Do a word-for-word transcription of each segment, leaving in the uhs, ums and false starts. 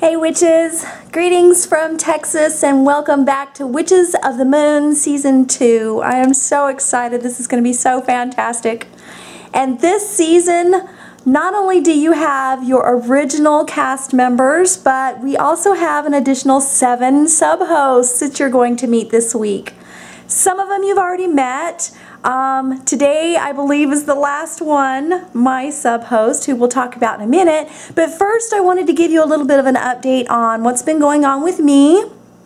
Hey witches, greetings from Texas and welcome back to Witches of the Moon Season two. I am so excited. This is going to be so fantastic. And this season, not only do you have your original cast members, but we also have an additional seven sub-hosts that you're going to meet this week. Some of them you've already met. Um, today, I believe, is the last one, my sub-host, who we'll talk about in a minute. But first, I wanted to give you a little bit of an update on what's been going on with me.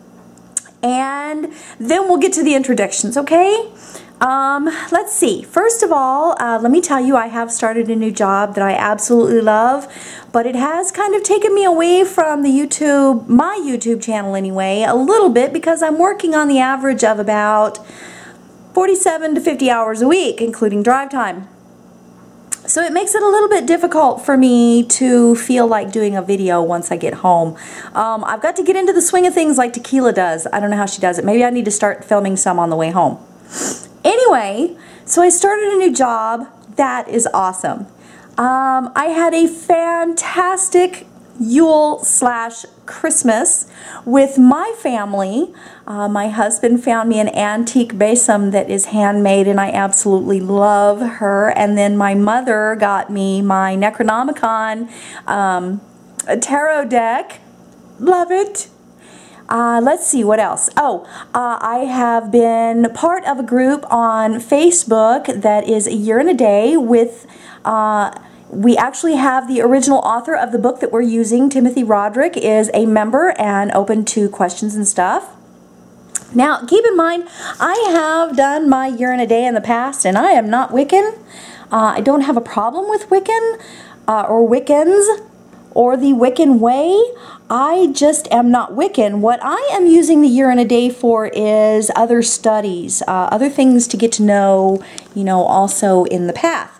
And then we'll get to the introductions, okay? Um, let's see. First of all, uh, let me tell you, I have started a new job that I absolutely love. But it has kind of taken me away from the YouTube, my YouTube channel anyway, a little bit, because I'm working on the average of about forty-seven to fifty hours a week, including drive time. So it makes it a little bit difficult for me to feel like doing a video once I get home. Um, I've got to get into the swing of things like Tequila does. I don't know how she does it. Maybe I need to start filming some on the way home. Anyway, so I started a new job. That is awesome. Um, I had a fantastic Yule slash Christmas with my family. Uh, my husband found me an antique besom that is handmade and I absolutely love her. And then my mother got me my Necronomicon um, tarot deck. Love it. Uh, let's see what else. Oh, uh, I have been part of a group on Facebook that is a year and a day with uh, we actually have the original author of the book that we're using, Timothy Roderick, is a member and open to questions and stuff. Now, keep in mind, I have done my year and a day in the past, and I am not Wiccan. Uh, I don't have a problem with Wiccan uh, or Wiccans or the Wiccan way. I just am not Wiccan. What I am using the year and a day for is other studies, uh, other things to get to know, you know, also in the path.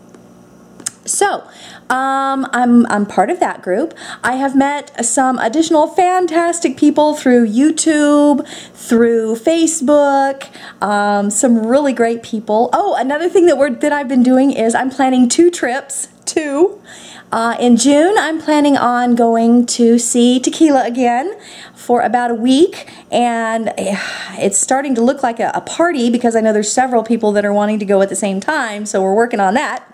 So, um, I'm, I'm part of that group. I have met some additional fantastic people through YouTube, through Facebook, um, some really great people. Oh, another thing that, we're, that I've been doing is I'm planning two trips, two. Uh, in June, I'm planning on going to see Tequila again for about a week, and it's starting to look like a, a party because I know there's several people that are wanting to go at the same time, so we're working on that.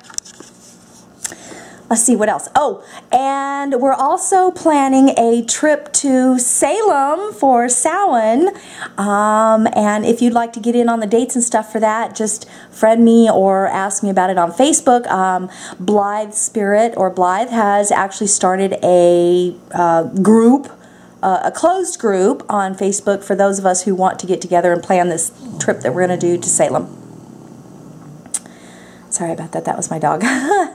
Let's see what else. Oh, and we're also planning a trip to Salem for Samhain. Um, and if you'd like to get in on the dates and stuff for that, just friend me or ask me about it on Facebook. Um, Blythe Spirit or Blythe has actually started a uh, group, uh, a closed group on Facebook for those of us who want to get together and plan this trip that we're going to do to Salem. Sorry about that. That was my dog.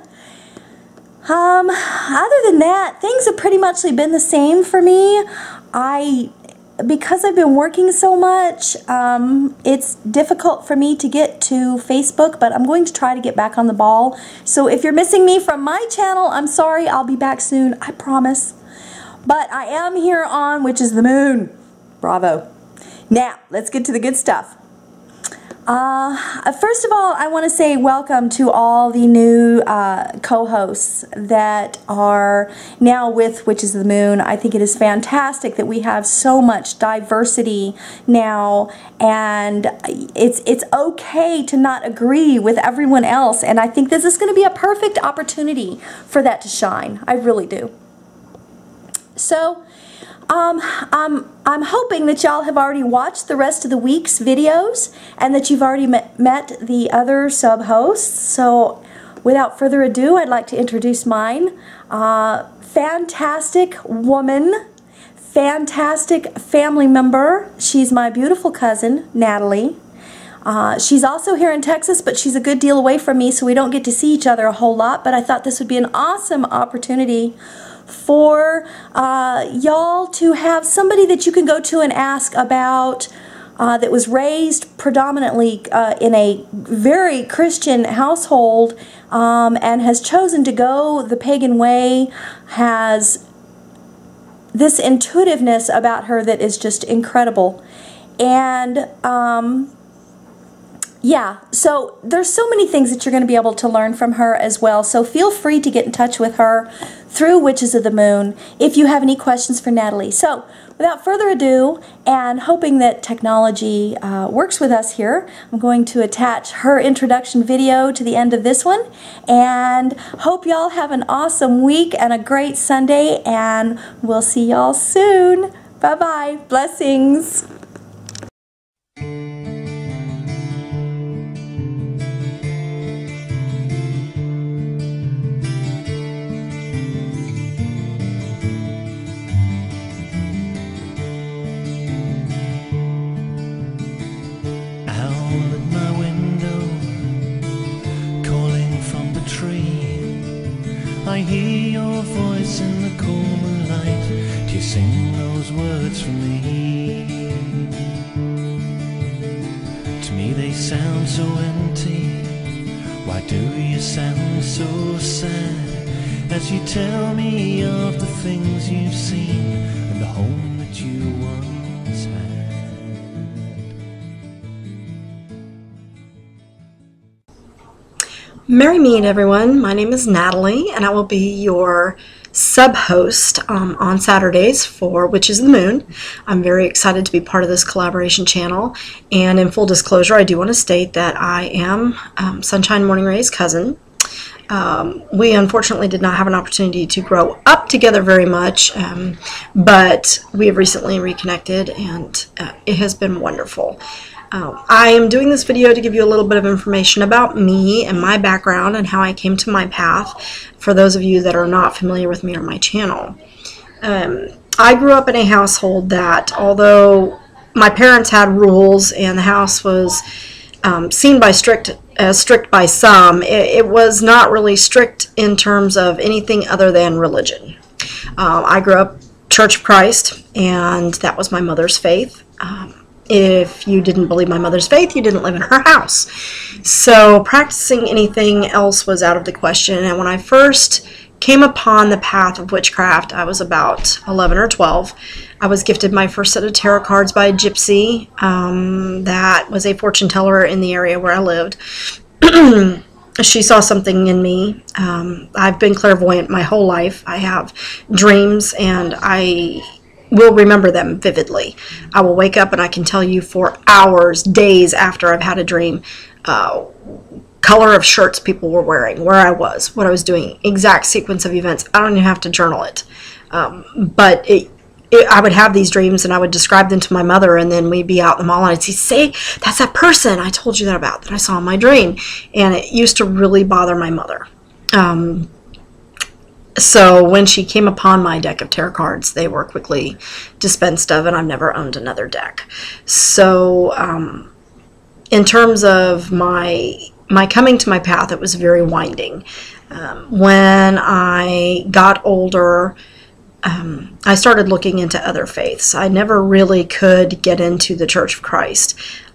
Um, other than that, things have pretty much been the same for me. I, because I've been working so much, um, it's difficult for me to get to Facebook, but I'm going to try to get back on the ball. So if you're missing me from my channel, I'm sorry. I'll be back soon. I promise. But I am here on Witches of the Moon. Bravo. Now, let's get to the good stuff. Uh, first of all, I want to say welcome to all the new uh, co-hosts that are now with Witches of the Moon. I think it is fantastic that we have so much diversity now, and it's it's okay to not agree with everyone else, and I think this is going to be a perfect opportunity for that to shine. I really do. So, Um, I'm, I'm hoping that y'all have already watched the rest of the week's videos and that you've already met, met the other sub-hosts. So without further ado, I'd like to introduce mine. Uh, fantastic woman, fantastic family member. She's my beautiful cousin, Natalie. Uh, she's also here in Texas, but she's a good deal away from me, so we don't get to see each other a whole lot. But I thought this would be an awesome opportunity for uh, y'all to have somebody that you can go to and ask about uh, that was raised predominantly uh, in a very Christian household um, and has chosen to go the pagan way, has this intuitiveness about her that is just incredible. And um, yeah, so there's so many things that you're going to be able to learn from her as well. So feel free to get in touch with her through Witches of the Moon if you have any questions for Natalie. So without further ado, and hoping that technology uh, works with us here, I'm going to attach her introduction video to the end of this one. And hope y'all have an awesome week and a great Sunday, and we'll see y'all soon. Bye-bye. Blessings. I hear your voice in the cool moonlight. Do you sing those words for me? To me they sound so empty. Why do you sound so sad as you tell me of the things you've seen and the home that you once had? Merry meet everyone. My name is Natalie, and I will be your sub-host um, on Saturdays for Witches of the Moon. I'm very excited to be part of this collaboration channel, and in full disclosure, I do want to state that I am um, Sunshine Morning Ray's cousin. Um, we unfortunately did not have an opportunity to grow up together very much, um, but we have recently reconnected, and uh, it has been wonderful. Um, I am doing this video to give you a little bit of information about me and my background and how I came to my path for those of you that are not familiar with me or my channel. Um, I grew up in a household that, although my parents had rules and the house was um, seen by strict as strict by some, it, it was not really strict in terms of anything other than religion. Um, I grew up Church of Christ, and that was my mother's faith. Um, If you didn't believe my mother's faith, you didn't live in her house. So practicing anything else was out of the question. And when I first came upon the path of witchcraft, I was about eleven or twelve. I was gifted my first set of tarot cards by a gypsy um, that was a fortune teller in the area where I lived. She saw something in me. Um, I've been clairvoyant my whole life. I have dreams, and I will remember them vividly. I will wake up and I can tell you for hours, days after I've had a dream, uh, color of shirts people were wearing, where I was, what I was doing, exact sequence of events. I don't even have to journal it. Um, but it, it, I would have these dreams and I would describe them to my mother, and then we'd be out in the mall and I'd say, say, that's that person I told you that about, that I saw in my dream. And it used to really bother my mother. Um, So when she came upon my deck of tarot cards, they were quickly dispensed of, and I've never owned another deck. So um, in terms of my my coming to my path, it was very winding. Um, when I got older, um, I started looking into other faiths. I never really could get into the Church of Christ.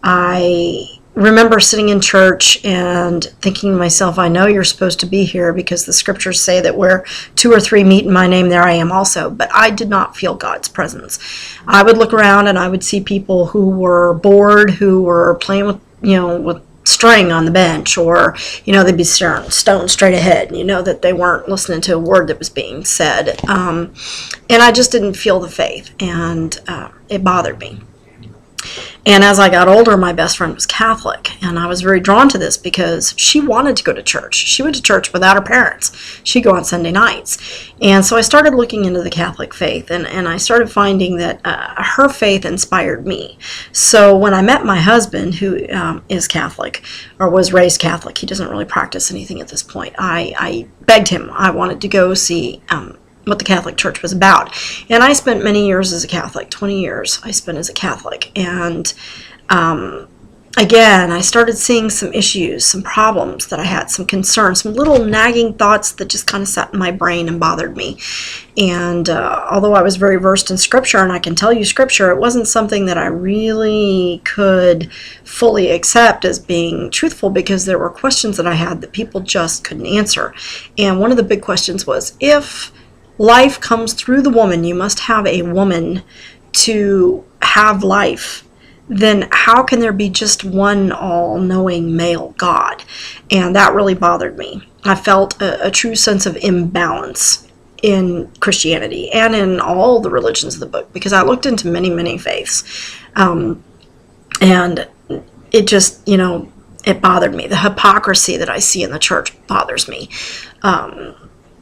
I remember sitting in church and thinking to myself, I know you're supposed to be here because the scriptures say that where two or three meet in my name, there I am also. But I did not feel God's presence. I would look around and I would see people who were bored, who were playing with, you know, with string on the bench, or, you know, they'd be staring stone straight ahead. You know that they weren't listening to a word that was being said. Um, and I just didn't feel the faith, and uh, it bothered me. And as I got older, my best friend was Catholic, and I was very drawn to this because she wanted to go to church. She went to church without her parents. She'd go on Sunday nights. And so I started looking into the Catholic faith, and, and I started finding that uh, her faith inspired me. So when I met my husband, who um, is Catholic, or was raised Catholic, he doesn't really practice anything at this point, I, I begged him. I wanted to go see um, what the Catholic Church was about. And I spent many years as a Catholic, twenty years I spent as a Catholic. And um, again, I started seeing some issues, some problems that I had, some concerns, some little nagging thoughts that just kind of sat in my brain and bothered me. And uh, although I was very versed in Scripture, and I can tell you Scripture, it wasn't something that I really could fully accept as being truthful, because there were questions that I had that people just couldn't answer. And one of the big questions was, if life comes through the woman, you must have a woman to have life. then how can there be just one all-knowing male God? And that really bothered me. I felt a, a true sense of imbalance in Christianity and in all the religions of the book, because I looked into many, many faiths. Um, and it just, you know, it bothered me. The hypocrisy that I see in the church bothers me. Um,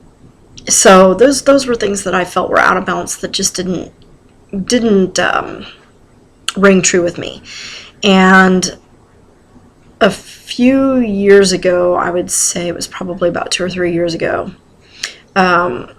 so those those were things that I felt were out of balance, that just didn't didn't um, ring true with me. And a few years ago, I would say it was probably about two or three years ago, um,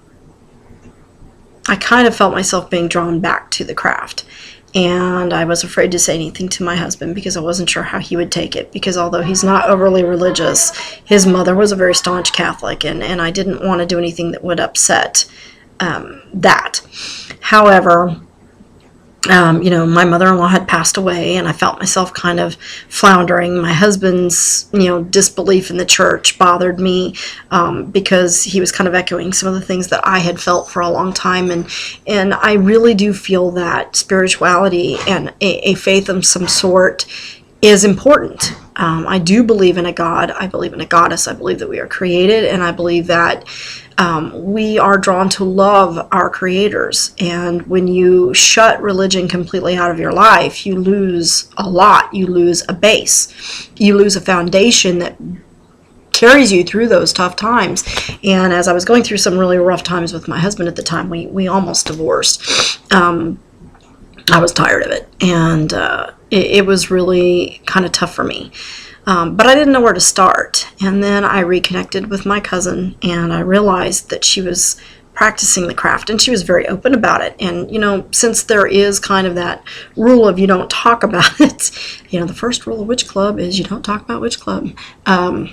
I kind of felt myself being drawn back to the craft. And I was afraid to say anything to my husband because I wasn't sure how he would take it, because although he's not overly religious, his mother was a very staunch Catholic, and, and I didn't want to do anything that would upset um, that. However, Um, you know, my mother-in-law had passed away, and I felt myself kind of floundering. My husband's, you know, disbelief in the church bothered me, um, because he was kind of echoing some of the things that I had felt for a long time. And, and I really do feel that spirituality and a, a faith of some sort is important. Um, I do believe in a God. I believe in a goddess. I believe that we are created, and I believe that Um, we are drawn to love our creators. And when you shut religion completely out of your life, you lose a lot. You lose a base. You lose a foundation that carries you through those tough times. And as I was going through some really rough times with my husband at the time, we, we almost divorced. Um, I was tired of it. And uh, it, it was really kind of tough for me. Um, but I didn't know where to start. And then I reconnected with my cousin, and I realized that she was practicing the craft, and she was very open about it. And, you know, since there is kind of that rule of you don't talk about it, you know, the first rule of Witch Club is you don't talk about Witch Club. Um,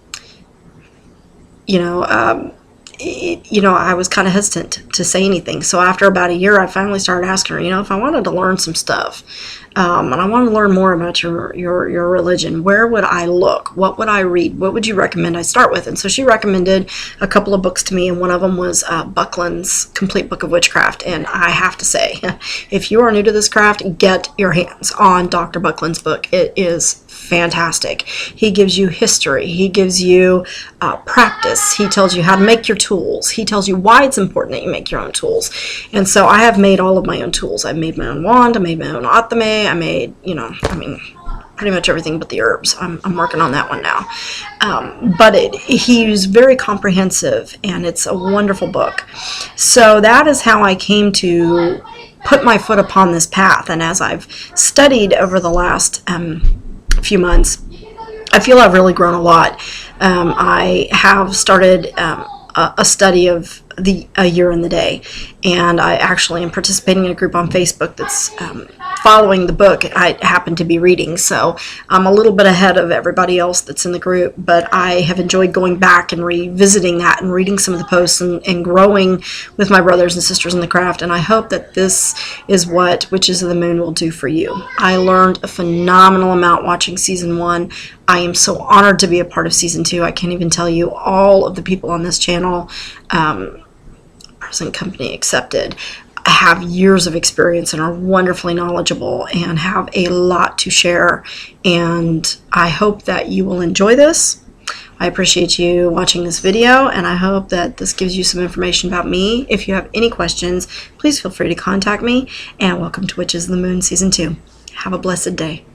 you know, um, it, you know, I was kind of hesitant to say anything. So after about a year, I finally started asking her, you know, if I wanted to learn some stuff, Um, and I want to learn more about your, your, your religion, where would I look? What would I read? What would you recommend I start with? And so she recommended a couple of books to me, and one of them was uh, Buckland's Complete Book of Witchcraft. And I have to say, if you are new to this craft, get your hands on Doctor Buckland's book. It is fantastic. He gives you history. He gives you uh, practice. He tells you how to make your tools. He tells you why it's important that you make your own tools. And so I have made all of my own tools. I've made my own wand. I made my own atame. I made, you know, I mean, pretty much everything but the herbs. I'm, I'm working on that one now. Um, but it, he's very comprehensive, and it's a wonderful book. So that is how I came to put my foot upon this path. And as I've studied over the last um, few months, I feel I've really grown a lot. Um, I have started um, a, a study of the a year in the day, and I actually am participating in a group on Facebook that's um, following the book I happen to be reading, so I'm a little bit ahead of everybody else that's in the group. But I have enjoyed going back and revisiting that and reading some of the posts and, and growing with my brothers and sisters in the craft, and I hope that this is what Witches of the Moon will do for you. I learned a phenomenal amount watching season one. I am so honored to be a part of season two. I can't even tell you all of the people on this channel, um, present company accepted, have years of experience and are wonderfully knowledgeable and have a lot to share. And I hope that you will enjoy this. I appreciate you watching this video, and I hope that this gives you some information about me. If you have any questions, please feel free to contact me, and welcome to Witches of the Moon Season two. Have a blessed day.